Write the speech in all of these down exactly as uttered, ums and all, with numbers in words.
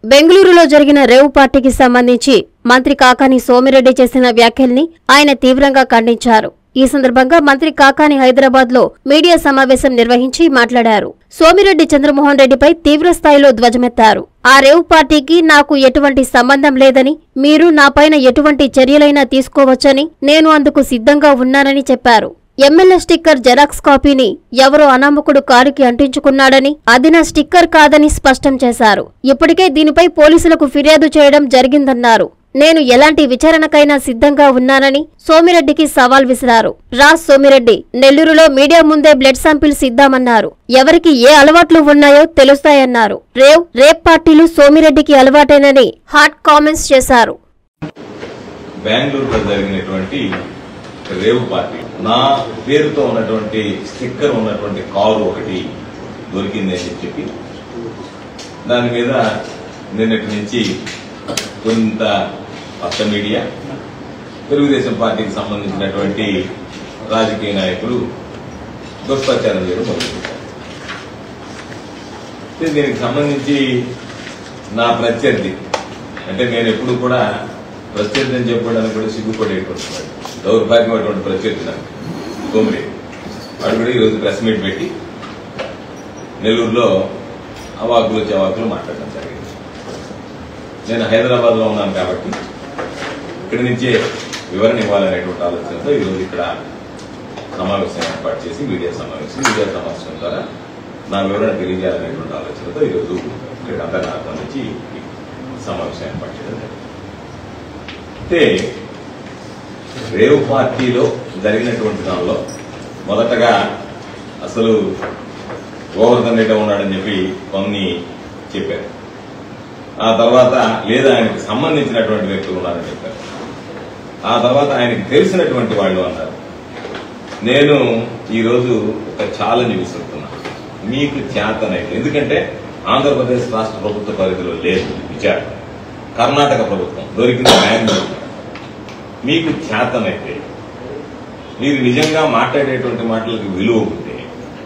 బెంగళూరులో జరిగిన రేవ్ పార్టీకి సంబంధించి మంత్రి కాకాని సోమిరెడ్డి చేసిన వ్యాఖ్యల్ని ఆయన తీవ్రంగా ఖండించారు. ఈ సందర్భంగా మంత్రి కాకాని హైదరాబాద్ లో మీడియా సమావేశం నిర్వహించి మాట్లాడారు. సోమిరెడ్డి చంద్రమోహన్ రెడ్డిపై తీవ్రస్థాయిలో ధ్వజమెత్తారు. ఆ రేవ్ పార్టీకి నాకు ఎటువంటి సంబంధం లేదని, మీరు నాపైన ఎటువంటి చర్యలైనా తీసుకోవచ్చని, నేను అందుకు సిద్ధంగా ఉన్నానని చెప్పారు. ఎమ్మెల్యే స్టిక్కర్ జెరాక్స్ కాపీని ఎవరో అనామకుడు కారుకి అంటించుకున్నాడని, అది నా స్టిక్కర్ కాదని స్పష్టం చేశారు. ఇప్పటికే దీనిపై పోలీసులకు ఫిర్యాదు చేయడం జరిగిందన్నారు. నేను ఎలాంటి విచారణకైనా సిద్ధంగా ఉన్నానని సోమిరెడ్డికి సవాల్ విసిరారు. రాజ్ సోమిరెడ్డి నెల్లూరులో మీడియా ముందే బ్లడ్ శాంపిల్స్ ఇద్దామన్నారు. ఎవరికి ఏ అలవాట్లు ఉన్నాయో తెలుస్తాయన్నారు. రేవ్ రేప్ పార్టీలు సోమిరెడ్డికి అలవాటేనని హాట్ కామెంట్స్ చేశారు. బెంగళూరులో జరిగినటువంటి రేవ్ పార్టీ నా పేరుతో ఉన్నటువంటి స్టిక్కర్ ఉన్నటువంటి కారు ఒకటి దొరికింది అని చెప్పి దాని మీద నిన్నటి నుంచి కొంత పచ్చ మీడియా, తెలుగుదేశం పార్టీకి సంబంధించినటువంటి రాజకీయ నాయకులు దుష్ప్రచారం చేయడం మొదలుపెట్టారు. దీనికి సంబంధించి నా ప్రత్యర్థి, అంటే నేను ఎప్పుడు కూడా ప్రత్యర్థి అని చెప్పడానికి కూడా సిగ్గుపడేటువంటి దౌర్భాగ్యమైనటువంటి ప్రత్యర్థి నాకు సోమిరెడ్డి, వాడు కూడా ఈరోజు ప్రెస్ మీట్ పెట్టి నెల్లూరులో అవాకులు చవాకులు మాట్లాడడం జరిగింది. నేను హైదరాబాద్ లో ఉన్నాను కాబట్టి ఇక్కడి నుంచే వివరణ ఇవ్వాలనేటువంటి ఆలోచనతో ఈరోజు ఇక్కడ సమావేశం ఏర్పాటు చేసి మీడియా సమావేశం మీడియా సమావేశం ద్వారా నా వివరణ తెలియజేయాలనేటువంటి ఆలోచనతో ఈరోజు ఇక్కడ అంతర్నాథం నుంచి సమావేశం ఏర్పాటు చేయడం జరిగింది. అయితే రేవ్ పార్టీలో జరిగినటువంటి దానిలో మొదటగా అసలు గోవర్ధన్ రెడ్డి ఉన్నాడని చెప్పి కొన్ని చెప్పారు. ఆ తర్వాత లేదా ఆయనకు సంబంధించినటువంటి వ్యక్తులు ఉన్నారని చెప్పారు. ఆ తర్వాత ఆయనకు తెలిసినటువంటి వాళ్ళు అన్నారు. నేను ఈరోజు ఒక ఛాలెంజ్ విసురుతున్నా, మీకు చేతనైతే, ఎందుకంటే ఆంధ్రప్రదేశ్ రాష్ట్ర ప్రభుత్వ పరిధిలో లేదు విచారణ, కర్ణాటక ప్రభుత్వం దొరికిన బెంగళూరు, మీకు చేతనైతే మీరు నిజంగా మాట్లాడేటువంటి మాటలకు విలువ ఉంటే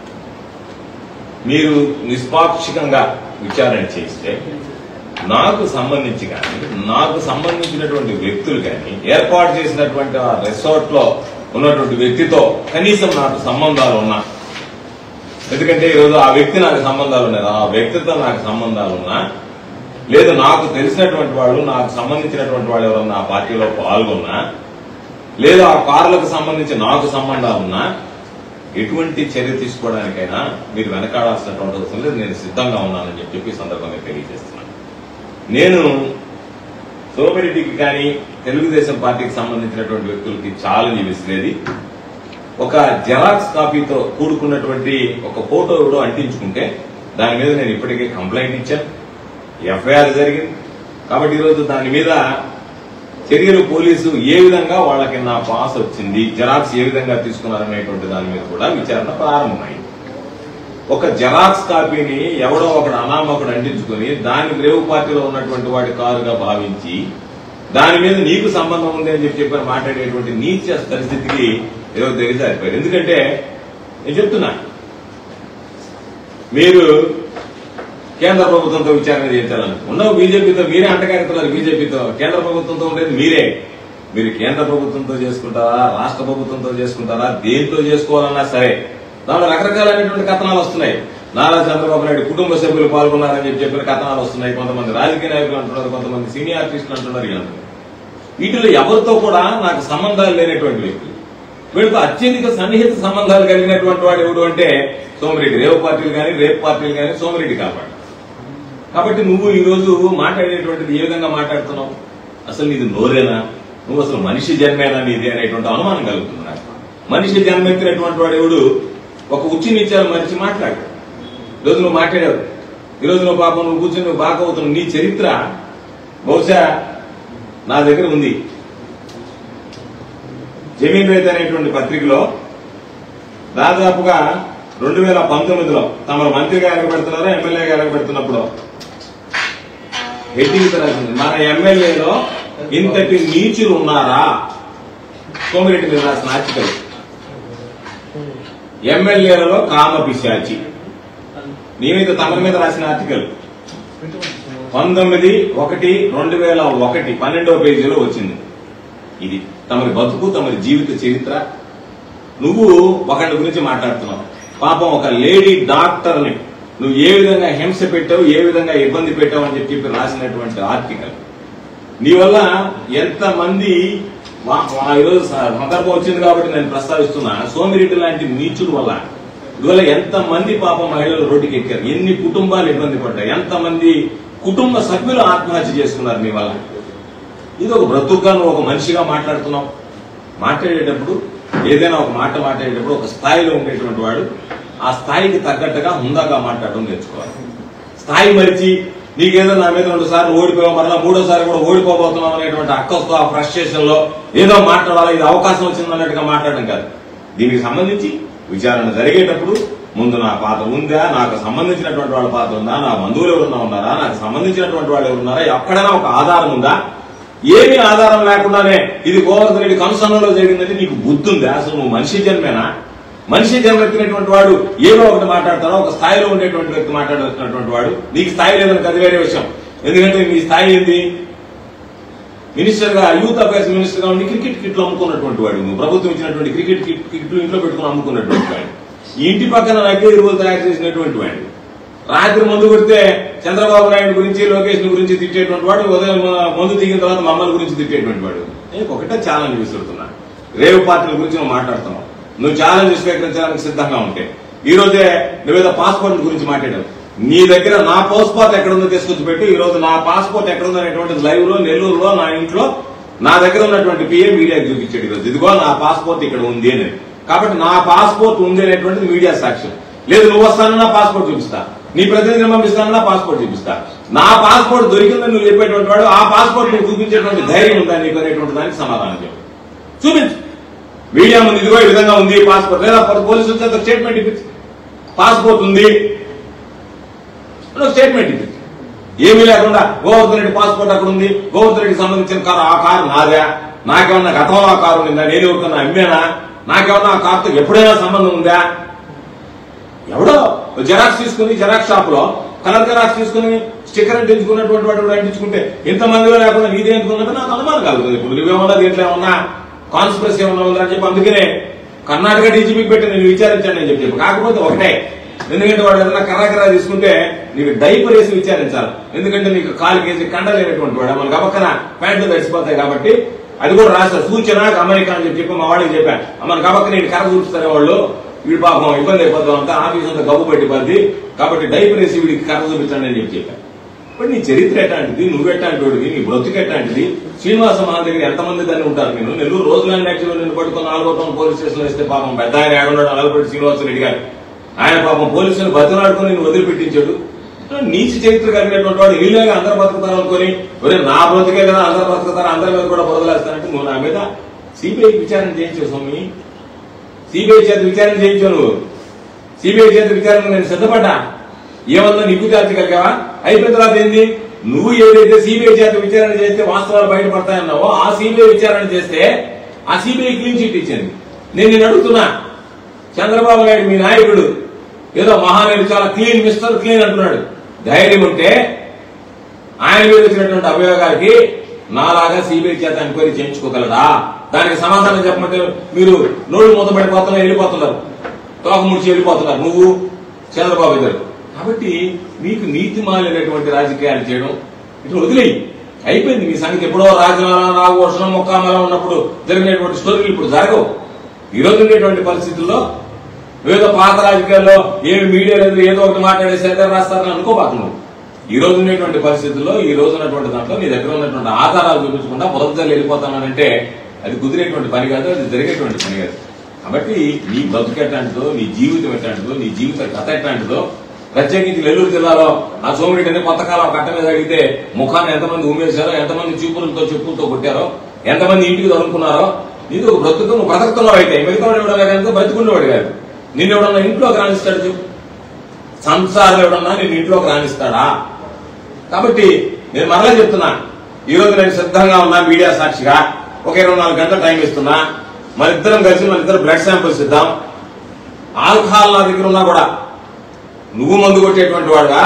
మీరు నిష్పాక్షికంగా విచారణ చేస్తే నాకు సంబంధించి కానీ నాకు సంబంధించినటువంటి వ్యక్తులు కానీ ఏర్పాటు చేసినటువంటి ఆ రిసార్ట్ లో ఉన్నటువంటి వ్యక్తితో కనీసం నాకు సంబంధాలు ఉన్నా, ఎందుకంటే ఈరోజు ఆ వ్యక్తి నాకు సంబంధాలు ఉన్నాయి, ఆ వ్యక్తితో నాకు సంబంధాలు ఉన్నా, లేదు నాకు తెలిసినటువంటి వాళ్ళు నాకు సంబంధించినటువంటి వాళ్ళు ఎవరన్నా ఆ పార్టీలో పాల్గొన్నా, లేదా ఆ కార్లకు సంబంధించి నాకు సంబంధాలున్నా, ఎటువంటి చర్య తీసుకోవడానికైనా మీరు వెనకాడాల్సినటువంటి అవసరం లేదు, నేను సిద్ధంగా ఉన్నానని చెప్పి సందర్భంగా తెలియజేస్తున్నాను. నేను సోమిరెడ్డికి కానీ తెలుగుదేశం పార్టీకి సంబంధించినటువంటి వ్యక్తులకి ఛాలెంజ్ విసిరేది, ఒక జెరాక్స్ కాపీతో కూడుకున్నటువంటి ఒక ఫోటో ఎవడో అంటించుకుంటే దాని మీద నేను ఇప్పటికే కంప్లైంట్ ఇచ్చాను, ఎఫ్ఐఆర్ జరిగింది. కాబట్టి ఈరోజు దాని మీద చర్యలు పోలీసు ఏ విధంగా వాళ్ళకి నా పాస్ వచ్చింది, జెరాక్స్ ఏ విధంగా తీసుకున్నారనేటువంటి దాని మీద కూడా విచారణ ప్రారంభమైంది. ఒక జెరాక్స్ కాపీని ఎవడో ఒకడు అనామకుడు అంటించుకుని దాని రేవు పార్టీలో ఉన్నటువంటి వాడి కారుగా భావించి దాని మీద నీకు సంబంధం ఉంది అని చెప్పి చెప్పి మాట్లాడేటువంటి నీచ పరిస్థితికి ఏదో తెలిసారిపోయారు. ఎందుకంటే నేను చెప్తున్నా, మీరు కేంద్ర ప్రభుత్వంతో విచారణ చేయించాలని ఉండవు, బీజేపీతో మీరే అంటగారుతున్నారు. బీజేపీతో కేంద్ర ప్రభుత్వంతో ఉండేది మీరే. మీరు కేంద్ర ప్రభుత్వంతో చేసుకుంటారా, రాష్ట్ర ప్రభుత్వంతో చేసుకుంటారా, దేంతో చేసుకోవాలన్నా సరే దాంట్లో రకరకాలైనటువంటి కథనాలు వస్తున్నాయి. నారా చంద్రబాబు నాయుడు కుటుంబ సభ్యులు పాల్గొన్నారని చెప్పి చెప్పిన కథనాలు వస్తున్నాయి. కొంతమంది రాజకీయ నాయకులు అంటున్నారు, కొంతమంది సీనియర్ ఆర్టిస్టులు అంటున్నారు. వీళ్ళందరూ వీటిలో ఎవరితో కూడా నాకు సంబంధాలు లేనటువంటి వ్యక్తులు, వీళ్ళతో అత్యధిక సన్నిహిత సంబంధాలు కలిగినటువంటి వాడు ఎవడు అంటే సోమిరెడ్డి. రేవ్ పార్టీలు కానీ రేప్ పార్టీలు కానీ సోమిరెడ్డి కాపాడు. కాబట్టి నువ్వు ఈ రోజు మాట్లాడేటువంటిది ఏ విధంగా మాట్లాడుతున్నావు, అసలు నీది నోరేనా, నువ్వు అసలు మనిషి జన్మేనా నీది అనేటువంటి అనుమానం కలుగుతుంది నాకు. మనిషి జన్మెత్తినటువంటి వాడు ఎవడు ఒక ఉచ్చి నిత్యాలు మనిషి మాట్లాడు. ఈరోజు నువ్వు మాట్లాడావు, ఈరోజు నువ్వు పాపం నువ్వు కూర్చొని నువ్వు బాగా అవుతున్నావు. నీ చరిత్ర బహుశా నా దగ్గర ఉంది. జమీన్ రైతు అనేటువంటి పత్రికలో దాదాపుగా రెండు వేల పంతొమ్మిదిలో తమ మంత్రిగా ఎలగబెడుతున్నారో ఎమ్మెల్యేగా ఎలగబెడుతున్నప్పుడు హెడ్డింగ్ రాసింది, మన ఎమ్మెల్యేలో ఇంతటి నీచులు ఉన్నారా. సోమిరెడ్డి మీద రాసిన ఆర్టికల్, ఎమ్మెల్యేలలో కామ పిశాచి. నియమిత తమరి మీద రాసిన ఆర్టికల్ పంతొమ్మిది ఒకటి రెండు వేల ఒకటి పన్నెండవ పేజీలో వచ్చింది. ఇది తమరి బతుకు, తమరి జీవిత చరిత్ర. నువ్వు ఒకరి గురించి మాట్లాడుతున్నావు. పాపం ఒక లేడీ డాక్టర్ని నువ్వు ఏ విధంగా హింస పెట్టావు, ఏ విధంగా ఇబ్బంది పెట్టావు అని చెప్పి రాసినటువంటి ఆర్టికల్. నీ వల్ల ఎంతమంది, ఈరోజు సందర్భం వచ్చింది కాబట్టి నేను ప్రస్తావిస్తున్నా, సోమిరెడ్డి లాంటి నీచుల వల్ల ఇవాళ ఎంతమంది పాపం మహిళలు రోడ్డుకి ఎక్కారు, ఎన్ని కుటుంబాలు ఇబ్బంది పడ్డాయి, ఎంతమంది కుటుంబ సభ్యులు ఆత్మహత్య చేసుకున్నారు మీ వల్ల. ఇది ఒక బ్రతుకుగా నువ్వు ఒక మనిషిగా మాట్లాడుతున్నావు. మాట్లాడేటప్పుడు ఏదైనా ఒక మాట మాట్లాడేటప్పుడు ఒక స్థాయిలో ఉండేటువంటి వాడు ఆ స్థాయికి తగ్గట్టుగా హుందాగా మాట్లాడడం నేర్చుకోవాలి. స్థాయి మరిచి నీకేదో నా మీద రెండు సార్లు ఓడిపోయావు, మరలా మూడోసారి కూడా ఓడిపోబోతున్నావు అనేటువంటి అక్కస్తో ఆ ఫ్రస్ట్రేషన్ లో ఏదో మాట్లాడాలి, ఇది అవకాశం వచ్చింది అన్నట్టుగా మాట్లాడడం కాదు. దీనికి సంబంధించి విచారణ జరిగేటప్పుడు ముందు నా పాత్ర ఉందా, నాకు సంబంధించినటువంటి వాళ్ళ పాత్ర ఉందా, నా బంధువులు ఎవరున్నా ఉన్నారా, నాకు సంబంధించినటువంటి వాళ్ళు ఎవరున్నారా, ఎక్కడైనా ఒక ఆధారం ఉందా? ఏమీ ఆధారం లేకుండానే ఇది గోవర్ధన్ రెడ్డి కనుసన్నలో జరిగిందంటే నీకు బుద్ధి ఉందా? అసలు నువ్వు మనిషి జన్మేనా? మనిషి జన్మెత్తినటువంటి వాడు ఏదో ఒకటి మాట్లాడతారో, ఒక స్థాయిలో ఉండేటువంటి వ్యక్తి మాట్లాడుతున్నటువంటి వాడు. నీకు స్థాయి లేదని అది వేరే విషయం. ఎందుకంటే నీ స్థాయి ఏంది? మినిస్టర్ గా, యూత్ అఫైర్స్ మినిస్టర్ గా ఉండి క్రికెట్ కిట్లు అమ్ముకున్నటువంటి వాడు. నువ్వు ప్రభుత్వం ఇచ్చినటువంటి క్రికెట్ కిట్లు ఇంట్లో పెట్టుకుని అమ్ముకున్నటువంటి వాడు. ఈ ఇంటి పక్కన నగ్గే ఎరువులు తయారు చేసినటువంటి వాడు. రాత్రి మందు కొడితే చంద్రబాబు నాయుడు గురించి, లోకేష్ గురించి తిట్టేటువంటి వాడు. ఉదయం మందు దిగిన తర్వాత మమ్మల్ని గురించి తిట్టేటువంటి వాడు. నేను ఒకటే ఛాలెంజ్ విసురుతున్నా. రేవు పార్టీల గురించి నువ్వు మాట్లాడుతున్నావు. నువ్వు ఛాలెంజ్ స్వీకరించడానికి సిద్ధంగా ఉంటే ఈ రోజే నువ్వేదో పాస్పోర్ట్ గురించి మాట్లాడావు. నీ దగ్గర నా పాస్పోర్ట్ ఎక్కడుందో తీసుకొచ్చి పెట్టు. ఈ రోజు నా పాస్పోర్ట్ ఎక్కడుందో అనేటువంటి లైవ్ లో నెల్లూరులో నా ఇంట్లో నా దగ్గర ఉన్నటువంటి పిఏ మీడియాకి చూపించాడు. ఈరోజు ఇదిగో నా పాస్పోర్ట్ ఇక్కడ ఉంది అని. కాబట్టి నా పాస్పోర్ట్ ఉంది అనేటువంటిది మీడియా సాక్ష్యం. లేదు నువ్వు వస్తానన్నా పాస్పోర్ట్ చూపిస్తా, నీ ప్రతినిధిని పంపిస్తానన్నా పాస్పోర్ట్ చూపిస్తా. నా పాస్పోర్ట్ దొరికిందని నువ్వు చెప్పేటువంటి వాడు ఆ పాస్పోర్ట్ నీకు చూపించేటువంటి ధైర్యం ఉందా నీకు అనేటువంటి దానికి సమాధానం చెప్పు, చూపించు. మీడియా ముందు ఇదిగో ఈ విధంగా ఉంది పాస్పోర్ట్, లేదా పోలీసు వచ్చేంత స్టేట్మెంట్ ఇప్పించు. పాస్పోర్ట్ ఉంది, స్టేట్మెంట్ ఇప్పించు. ఏమీ లేకుండా గోవర్ధన్ రెడ్డి పాస్పోర్ట్ అక్కడ ఉంది, గోవర్ధన్ రెడ్డికి సంబంధించిన కారు, ఆ కారు నాదా, నాకేమన్నా గతంలో ఆ కారు ఉందా, నేను ఎవరికన్నా అమ్మేనా, నాకేమన్నా ఆ కారుతో ఎప్పుడైనా సంబంధం ఉందా? ఎవడో జెరాక్స్ తీసుకుని జెరాక్స్ షాప్ లో కలర్ జెరాక్స్ తీసుకుని స్టిక్కర్ అంటించుకున్నటువంటి వాడు కూడా అంటించుకుంటే ఇంతమందిలో లేకుండా నీదే ఎందుకున్నట్టు నాకు అనుమానం కలుగుతుంది. ఇప్పుడు నువ్వేమన్నా దీంట్లో ఏమన్నా కాన్స్పిరసీ ఏమన్నా ఉందని చెప్పి అందుకనే కర్ణాటక డీజీపీకి పెట్టి నేను విచారించాను అని చెప్పి. కాకపోతే ఒకటే, ఎందుకంటే వాడు ఏదైనా కర్రాకర్రా తీసుకుంటే నీకు డైపర్ వేసి విచారించాలి. ఎందుకంటే నీకు కాలు కేజీ కండలేనటువంటి వాడు మనకు అపక్కన ప్యాంట్లు తడిసిపోతాయి. కాబట్టి అది కూడా రాస్తారు సూచన అమెరికా అని చెప్పి మా వాళ్ళకి చెప్పాను. మనకు అపక్కన నేను కర్ర చూపిస్తారు వాళ్ళు, వీడి పాపం ఇబ్బంది అయిపోతాం అంతా, ఆఫీస్ అంతా గబ్బు పెట్టిపోద్ది, కాబట్టి డైపర్ వేసి వీడికి కర్ర చూపించండి అని చెప్పి చెప్పాను. ఇప్పుడు నీ చరిత్ర ఎట్లాంటిది, నువ్వెట్లాంటి వాడివి, నీ బ్రతుకు ఎట్లాంటిది? శ్రీనివాస మన దగ్గర ఎంతమంది దాన్ని ఉంటారు? నేను నెల్లూరు రోజులాంటి యాక్చువల్ నిన్ను పట్టుకుని నాలుగో టౌన్ పోలీస్ స్టేషన్ లో ఇస్తే పాపం పెద్ద ఆయన ఏడున్నాడు అలగపల్లి శ్రీనివాసరెడ్డి గారు, ఆయన పాపం పోలీసులు బతిలాడుకుని నేను వదిలిపెట్టించాడు. నీచి చరిత్ర కలిగినటువంటి వాడు వీళ్ళగా అందరు బతుకుతారు అనుకుని, ఒరే నా బ్రతుకే కదా అందరు బతుకుతారు, అందరి మీద కూడా బదులేస్తానంటే నువ్వు నా మీద సిబిఐ విచారణ చేయించావు స్వామి. సిబిఐ చేత విచారణ చేయించావు నువ్వు. సిబిఐ చేత విచారణ నేను సిద్ధపడ్డా. ఏమన్నా నిగ్గు తేల్చగలిగావా? అయిపోయిన తర్వాత ఏంది? నువ్వు ఏదైతే సిబిఐ చేత విచారణ చేస్తే వాస్తవాలు బయటపడతాయన్నావో ఆ సిబిఐ విచారణ చేస్తే ఆ సిబిఐ క్లీన్ చిట్ ఇచ్చింది. నేను నేను అడుగుతున్నా, చంద్రబాబు నాయుడు మీ నాయకుడు ఏదో మహానాయుడు చాలా క్లీన్ మిస్టర్ క్లీన్ అంటున్నాడు. ధైర్యం ఉంటే ఆయన మీద వచ్చినటువంటి అభియోగాలకి నాలాగా సిబిఐ చేత ఎంక్వైరీ చేయించుకోగలరా? దానికి సమాధానం చెప్పమంటే మీరు నోళ్ళు మూతపడిపోతున్నారు, వెళ్ళిపోతున్నారు, తోక ముడిచి వెళ్ళిపోతున్నారు నువ్వు చంద్రబాబు గారు. కాబట్టి మీకు నీతి మాలినటువంటి రాజకీయాలు చేయడం ఇట్లా వదిలేయి. అయిపోయింది మీ సంగతి. ఎప్పుడో రాజనాల నాగభూషణం మొక్కామల ఉన్నప్పుడు జరిగినటువంటి స్టోరీలు ఇప్పుడు జరగవు. ఈ రోజు ఉండేటువంటి పరిస్థితుల్లో ఏదో పాత రాజకీయాల్లో ఏమి మీడియా లేదు ఏదో ఒకటి మాట్లాడేసి అయితే రాస్తారని అనుకోబాతున్నావు. ఈ రోజు ఉండేటువంటి పరిస్థితుల్లో ఈ రోజు ఉన్నటువంటి దాంట్లో నీ దగ్గర ఉన్నటువంటి ఆధారాలు చూపించకుండా పొరదలు వెళ్ళిపోతానంటే అది కుదిరేటువంటి పని కాదు, అది జరిగేటువంటి పని కాదు. కాబట్టి నీ బతుకు ఎట్లాంటిదో, నీ జీవితం ఎట్లాంటిదో, నీ జీవిత కథ ఎట్లాంటిదో, ప్రత్యేకించి నెల్లూరు జిల్లాలో ఆ సోమిరెడ్డిని కొంతకాలం కట్ట మీద అడిగితే ముఖాన్ని ఎంతమంది ఉమ్మేశారో, ఎంతమంది చూపులతో చెప్పులతో కొట్టారో, ఎంతమంది ఇంటికి తరుముకున్నారో, నీకు ఒక బ్రతుకు నువ్వు బ్రతుకుతున్నావు. అయితే మిగతా వాడు ఎవడన్నా కనుక బ్రతుకున్నవాడు కాదు. నిన్ను ఎవడన్నా ఇంట్లోకి రాణిస్తాడు చెప్పు? సంసారం ఎవడన్నా నిన్ను ఇంట్లోకి రాణిస్తాడా? కాబట్టి నేను మరలా చెప్తున్నా, ఈ రోజు నేను సిద్ధంగా ఉన్నా మీడియా సాక్షిగా ఒక ఇరవై నాలుగు గంటల టైం ఇస్తున్నా. మన ఇద్దరం కలిసి మన ఇద్దరు బ్లడ్ శాంపిల్స్ ఇద్దాం. ఆల్కహాల్ నా దగ్గర ఉన్నా కూడా నువ్వు మందు కొట్టేటువంటి వాడుగా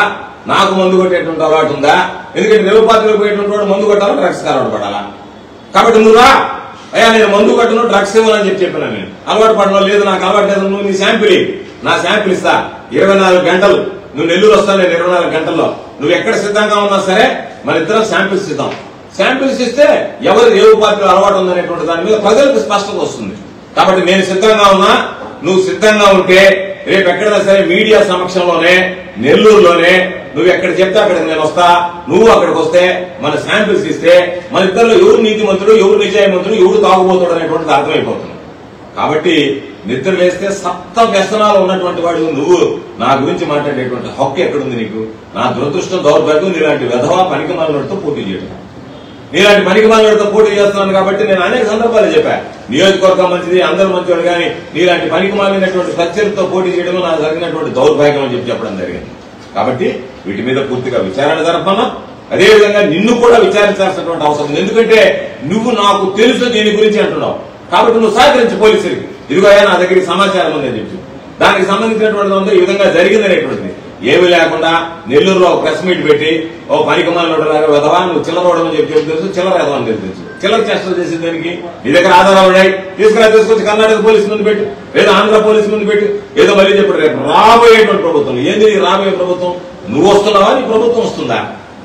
నాకు మందు కొట్టేటువంటి అలవాటు ఉందా? ఎందుకంటే రేవు పార్టీలో పోయేటువంటి వాడు మందు కొట్టాలా, డ్రగ్స్ అలవాటు పడాలా? కాబట్టి నువ్వు రా అయ్యా, నేను మందు కట్టను, డ్రగ్స్ ఇవ్వాలని చెప్పి చెప్పినా. నేను అలవాటు పడడం లేదు, నాకు అలవాటు లేదు. నువ్వు నీ శాంపిల్ నా శాంపిల్ ఇస్తా, ఇరవై నాలుగు గంటలు నువ్వు నెల్లూరు వస్తాను, నేను ఇరవై నాలుగు గంటల్లో నువ్వు ఎక్కడ సిద్ధంగా ఉన్నా సరే మన ఇద్దరం శాంపిల్స్ ఇద్దాం. శాంపిల్స్ ఇస్తే ఎవరు రేవు పార్టీలో అలవాటు ఉందనేటువంటి దాని మీద ప్రజలకు స్పష్టత వస్తుంది. కాబట్టి నేను సిద్ధంగా ఉన్నా, నువ్వు సిద్ధంగా ఉంటే రేపు ఎక్కడైనా సరే మీడియా సమక్షంలోనే నెల్లూరులోనే నువ్వు ఎక్కడ చెప్తే అక్కడికి నేను వస్తా, నువ్వు అక్కడికి వస్తే మన శాంపిల్స్ ఇస్తే మన ఇద్దరిలో ఎవరు నీతిమంతుడు, ఎవరు నిజాయమంతుడు, ఎవరు తాగుబోతుడు అనేటువంటిది అర్థమైపోతుంది. కాబట్టి నిద్ర లేస్తే సప్త వ్యసనాలు ఉన్నటువంటి వాడు నువ్వు నా గురించి మాట్లాడేటువంటి హక్కు ఎక్కడుంది నీకు? నా దురదృష్టం, దౌర్భాగ్యం నీలాంటి విధవా పనికి మాలినోడితో పోటీ చేయడం. నీలాంటి పనికి మాలినోడితో పోటీ చేస్తున్నాను కాబట్టి నేను అనేక సందర్భాలు చెప్పా, నియోజకవర్గం మంచిది, అందరూ మంచివాడు, కానీ నీలాంటి పనికి మాలినటువంటి ప్రత్యర్థితో పోటీ చేయడం నాకు జరిగినటువంటి దౌర్భాగ్యం అని చెప్పి చెప్పడం జరిగింది. కాబట్టి వీటి మీద పూర్తిగా విచారణ జరపను. అదేవిధంగా నిన్ను కూడా విచారించాల్సినటువంటి అవసరం ఉంది. ఎందుకంటే నువ్వు నాకు తెలుసు దీని గురించి అంటున్నావు, కాబట్టి నువ్వు సహకరించి పోలీసులకి ఇదిగో నా దగ్గరికి సమాచారం ఉందని చెప్పి దానికి సంబంధించినటువంటి ఈ విధంగా జరిగిందనేటువంటిది ఏమీ లేకుండా నెల్లూరులో ప్రెస్ మీట్ పెట్టి ఓ పనికి మాలినోడలాగా విధవా నువ్వు చిల్లరవడం అని చెప్పి తెలుసు, చిల్లర ఎదవని తెలుసు. చిల్లర చేష్టలు చేసిన దానికి నీ దగ్గర ఆధారాలు ఉన్నాయి, తీసుకురా, తీసుకొచ్చి కర్ణాటక పోలీసు ముందు పెట్టి, లేదా ఆంధ్ర పోలీసు ముందు పెట్టి ఏదో మళ్ళీ చెప్పాడు. రేపు రాబోయేటువంటి ప్రభుత్వం ఏంది? రాబోయే ప్రభుత్వం నువ్వు వస్తున్నావా, నీ ప్రభుత్వం వస్తుందా?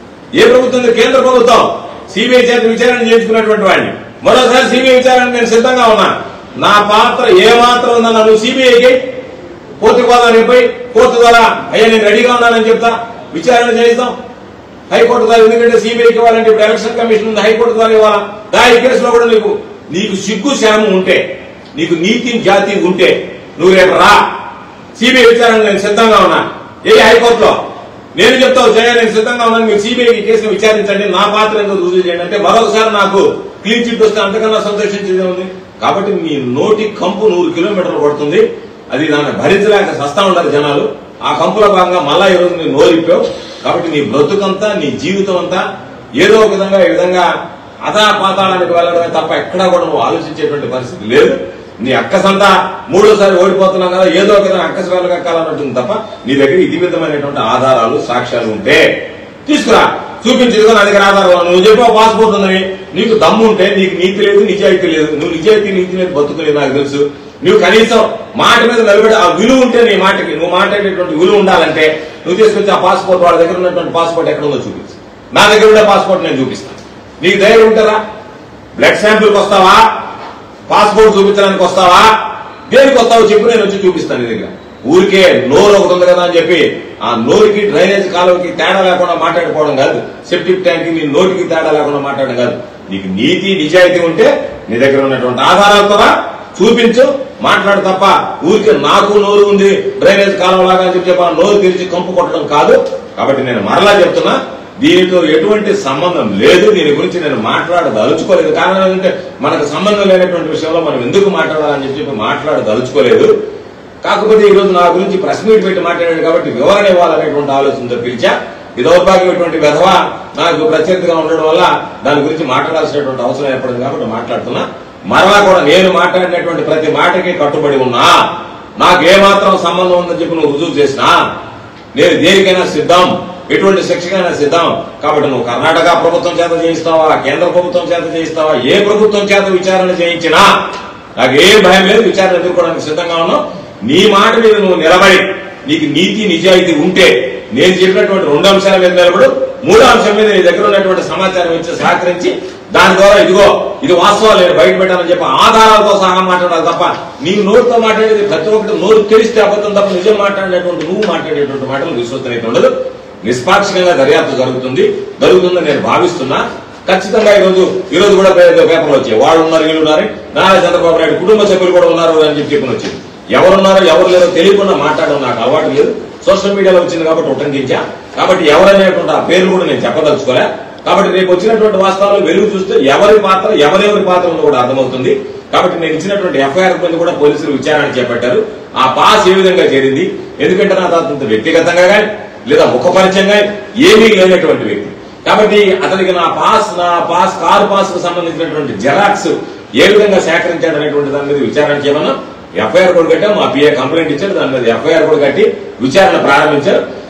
ఏ ప్రభుత్వం? కేంద్ర ప్రభుత్వం సిబిఐ చేత విచారణ చేయించుకున్నటువంటి వాడిని మరోసారి సిబిఐ విచారణ నేను సిద్ధంగా ఉన్నా. నా పాత్ర ఏమాత్రం ఉందన్నా నువ్వు సిబిఐకి కోర్టు పోదానిపై కోర్టు ద్వారా అయ్యా నేను రెడీగా ఉన్నానని చెప్తా, విచారణ చేయిస్తాం హైకోర్టు ద్వారా. ఎందుకంటే సిబిఐకి ఇవ్వాలంటే ఇప్పుడు ఎలక్షన్ కమిషన్ ఉంది, హైకోర్టు ద్వారా ఇవ్వాలా. దా ఈ కేసులో కూడా నీకు నీకు సిగ్గు శాము ఉంటే, నీకు నీతి జాతి ఉంటే నువ్వు రేపు రా, సిబిఐ విచారణ నేను సిద్ధంగా ఉన్నా. ఏ హైకోర్టులో నేను చెప్తావు జయ నేను సిద్ధంగా ఉన్నాను, మీరు సిబిఐ కేసును విచారించండి, నా పాత్ర ఎందుకు రుజువు చేయండి అంటే మరొకసారి నాకు క్లీన్ చిట్ వస్తే అంతకన్నా సంతోషించేదే ఉంది. కాబట్టి మీ నోటి కంపు నూరు కిలోమీటర్లు పడుతుంది, అది దాన్ని భరించలేక సస్తా ఉంటారు జనాలు. ఆ కంపులో భాగంగా మళ్ళా ఈరోజు నేను నోరిప్పావు. కాబట్టి నీ బ్రతుకంతా, నీ జీవితం అంతా ఏదో ఒక విధంగా ఈ విధంగా అదా పాతాళానికి వెళ్ళడమే తప్ప ఎక్కడా కూడా నువ్వు ఆలోచించేటువంటి పరిస్థితి లేదు. నీ అక్కసంతా మూడోసారి ఓడిపోతున్నావు కదా, ఏదో ఒక విధంగా అక్కస వెళ్ళగక్కాలన్నట్టుంది తప్ప నీ దగ్గర ఇది విధమైనటువంటి ఆధారాలు, సాక్ష్యాలు ఉంటే తీసుకురా, చూపించేదిగా నా దగ్గర ఆధారాలు. నువ్వు చెప్పావు పాస్పోర్ట్ ఉందని, నీకు దమ్ము ఉంటే, నీకు నీతి లేదు, నిజాయితీ లేదు, నువ్వు నిజాయితీ నీతి మీద బతుకులేదు నాకు తెలుసు. నువ్వు కనీసం మాట మీద నిలబడి ఆ విలువ ఉంటే, నీ మాటకి నువ్వు మాట్లాడేటువంటి విలువ ఉండాలంటే నువ్వు తీసుకొచ్చి ఆ పాస్పోర్ట్ వాళ్ళ దగ్గర ఉన్నటువంటి పాస్పోర్ట్ ఎక్కడ ఉందో చూపించు. నా దగ్గర ఉండే పాస్పోర్ట్ నేను చూపిస్తాను. నీకు ధైర్యం ఉంటారా? బ్లడ్ శాంపుల్కి వస్తావా, పాస్పోర్ట్ చూపించడానికి వస్తావా, దేనికి వస్తావో చెప్పు, నేను వచ్చి చూపిస్తాను నీ దగ్గర. ఊరికే నోరు ఒకటి ఉంది కదా అని చెప్పి ఆ నోరుకి డ్రైనేజ్ కాలువకి తేడా లేకుండా మాట్లాడుకోవడం కాదు, సెప్టిక్ ట్యాంక్ నీ నోటికి తేడా లేకుండా మాట్లాడడం కాదు. నీకు నీతి నిజాయితీ ఉంటే నీ దగ్గర ఉన్నటువంటి ఆధారాలతో చూపించు, మాట్లాడు తప్ప ఊరికి నాకు నోరు ఉంది డ్రైనేజ్ కాలువలాగా అని చెప్పి నోరు తెరిచి కంపు కొట్టడం కాదు. కాబట్టి నేను మరలా చెప్తున్నా, దీనితో ఎటువంటి సంబంధం లేదు, దీని గురించి నేను మాట్లాడదలుచుకోలేదు. కారణం ఏంటంటే మనకు సంబంధం లేనటువంటి విషయంలో మనం ఎందుకు మాట్లాడాలని చెప్పి మాట్లాడదలుచుకోలేదు. కాకపోతే ఈ రోజు నా గురించి ప్రెస్ మీట్ పెట్టి మాట్లాడాడు కాబట్టి వివరణ ఇవ్వాలనేటువంటి ఆలోచనతో పిలిచా. ఈ దౌర్భాగ్యమైనటువంటి విధవా నాకు ప్రత్యర్థిగా ఉండడం వల్ల దాని గురించి మాట్లాడాల్సినటువంటి అవసరం ఏర్పడింది కాబట్టి మాట్లాడుతున్నా. మరలా కూడా నేను మాట్లాడినటువంటి ప్రతి మాటకి కట్టుబడి ఉన్నా. నాకు ఏమాత్రం సంబంధం ఉందని చెప్పి నువ్వు రుజువు చేసినా నేను దేనికైనా సిద్ధం, ఎటువంటి శిక్షకైనా సిద్ధం. కాబట్టి నువ్వు కర్ణాటక ప్రభుత్వం చేత చేయిస్తావా, కేంద్ర ప్రభుత్వం చేత చేయిస్తావా, ఏ ప్రభుత్వం చేత విచారణ చేయించినా నాకు ఏ భయం లేదు, విచారణ ఎదుర్కోవడానికి సిద్ధంగా ఉన్నావు. నీ మాట మీద నువ్వు నిలబడి నీకు నీతి నిజాయితీ ఉంటే నేను చెప్పినటువంటి రెండు అంశాల మీద నిలబడు, మూడో అంశం మీద నీ దగ్గర ఉన్నటువంటి సమాచారం ఇచ్చి సహకరించి దాని ద్వారా ఇదిగో ఇది వాస్తవాలు నేను బయట పెట్టాలని చెప్పి ఆధారాలతో సహా మాట్లాడాలి తప్ప నీవు నోరుతో మాట్లాడేది ప్రతి ఒక్కటి నోరు తెలిస్తే అబద్ధం తప్ప నిజం మాట్లాడేటువంటి నువ్వు మాట్లాడేటువంటి మాటలు విశ్వసనీయత ఉండదు. నిష్పాక్షికంగా దర్యాప్తు జరుగుతుంది జరుగుతుందని నేను భావిస్తున్నా. ఖచ్చితంగా ఈ రోజు ఈ రోజు కూడా పేపర్లు వచ్చాయి, వాళ్ళు ఉన్నారు వీళ్ళు ఉన్నారు, నారా చంద్రబాబు నాయుడు కుటుంబ సభ్యులు కూడా ఉన్నారు అని చెప్పి చెప్పిన వచ్చింది. ఎవరున్నారో ఎవరు లేరో తెలియకుండా మాట్లాడడం నాకు అలవాటు లేదు. సోషల్ మీడియాలో వచ్చింది కాబట్టి ఉటంకించా. కాబట్టి ఎవరనేటువంటి ఆ పేర్లు కూడా నేను చెప్పదలుచుకోలే. కాబట్టి రేపు వచ్చినటువంటి వాస్తవాలు వెలుగు చూస్తే ఎవరి పాత్ర ఎవరెవరి పాత్ర ఉందో కూడా అర్థమవుతుంది. కాబట్టి నేను ఇచ్చినటువంటి ఎఫ్ఐఆర్ మీద కూడా పోలీసులు విచారణ చేపట్టారు. ఆ పాస్ ఏ విధంగా చేరింది, ఎందుకంటే నా తాత వ్యక్తిగతంగా కానీ లేదా ముఖపరిచయం కానీ ఏమీ లేనటువంటి వ్యక్తి. కాబట్టి అతనికి నా పాస్ నా పాస్ కారు పాస్ కు సంబంధించినటువంటి జెరాక్స్ ఏ విధంగా సేకరించాడు అనేటువంటి దాని మీద విచారణ చేయమన్నా ఎఫ్ఐఆర్ కూడా కట్టాం. మా పిఏ కంప్లైంట్ ఇచ్చారు, దాని మీద ఎఫ్ఐఆర్ కూడా కట్టి విచారణ ప్రారంభించారు.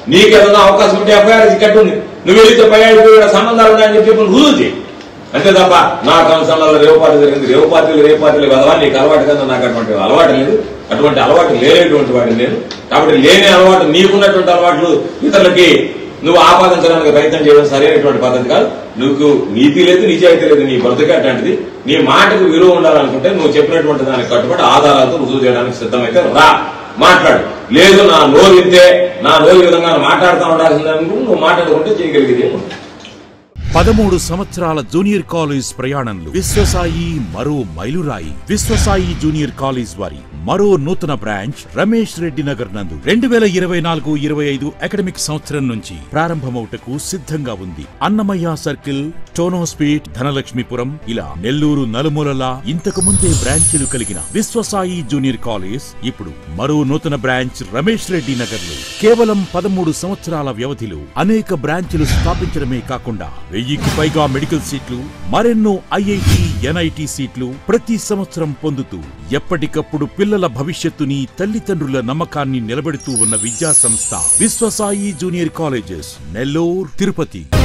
నీకేదన్నా అవకాశం ఉంటే ఎఫ్ఐఆర్ కట్టుంది, నువ్వు వెళితే పై సంబంధాలు ఉన్నాయని చెప్పి రుజువు చేయి. అంతే తప్ప నా కౌన్సిల్లో రేవు పార్టీ జరిగింది, రేవు పార్టీలు రేవు పార్టీలు కదవా నీకు అలవాటు కదా, నాకు అటువంటి అలవాటు లేదు, అటువంటి అలవాటు లేనటువంటి వాటిని నేను. కాబట్టి లేని అలవాటు నీకున్నటువంటి అలవాట్లు ఇతరులకి నువ్వు ఆపాదించడానికి ప్రయత్నం చేయడం సరైనటువంటి పద్ధతి కాదు. నువ్వు నీతి లేదు, నిజాయితీ లేదు, నీ బ్రతుకే అట్లాంటిది. నీ మాటకు విలువ ఉండాలనుకుంటే నువ్వు చెప్పినటువంటి దానికి కట్టుబడి ఆధారాలతో రుజువు చేయడానికి సిద్ధమైతే రా మాట్లాడు. లేదు నా నోరు ఇంతే, నా నోరు విధంగా మాట్లాడుతూ ఉండాల్సిందని నువ్వు మాట్లాడుకుంటే చేయగలిగేది ఏముంది. పదమూడు సంవత్సరాల జూనియర్ కాలేజ్ ప్రయాణంలో విశ్వసాయి మరో మైలురాయి. విశ్వసాయి జూనియర్ కాలేజ్ వారి మరో నూతన బ్రాంచ్ రమేష్ రెడ్డి నగర్ నందు రెండు వేల ఇరవై నాలుగు ఇరవై ఐదు అకాడమిక్ సంవత్సరం నుంచి ప్రారంభమవుటకు సిద్ధంగా ఉంది. అన్నమయ్య సర్కిల్, టోనోస్పీట్, ధనలక్ష్మీపురం ఇలా నెల్లూరు నలుమూలలా ఇంతకు ముందే బ్రాంచీలు కలిగిన విశ్వసాయి జూనియర్ కాలేజ్ ఇప్పుడు మరో నూతన బ్రాంచ్ రమేష్ రెడ్డి నగర్ లో కేవలం పదమూడు సంవత్సరాల వ్యవధిలో అనేక బ్రాంచీలు స్థాపించడమే కాకుండా వెయ్యికి పైగా మెడికల్ సీట్లు, మరెన్నో ఐఐటి, ఎన్ఐటి సీట్లు ప్రతి సంవత్సరం పొందుతూ ఎప్పటికప్పుడు పిల్లల భవిష్యత్తుని, తల్లిదండ్రుల నమ్మకాన్ని నిలబెడుతూ ఉన్న విద్యా సంస్థ విశ్వసాయి జూనియర్ కాలేజెస్ నెల్లూరు, తిరుపతి.